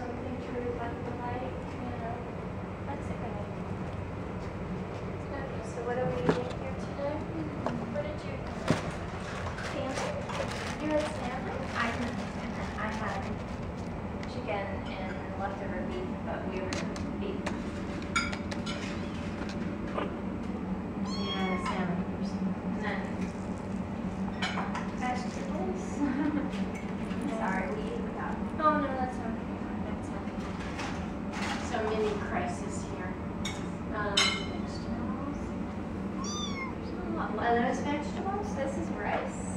something to reflect the light, you know. That's okay. Okay, so what are we eating here today? What did you salmon? You had salmon? I had salmon. I had chicken and leftover beef, but we were beef. Yeah, salmon person. And then Vegetables? sorry, we ate without. Oh no, that's okay. That's okay. So mini crisis here. Vegetables. Are those vegetables? This is rice.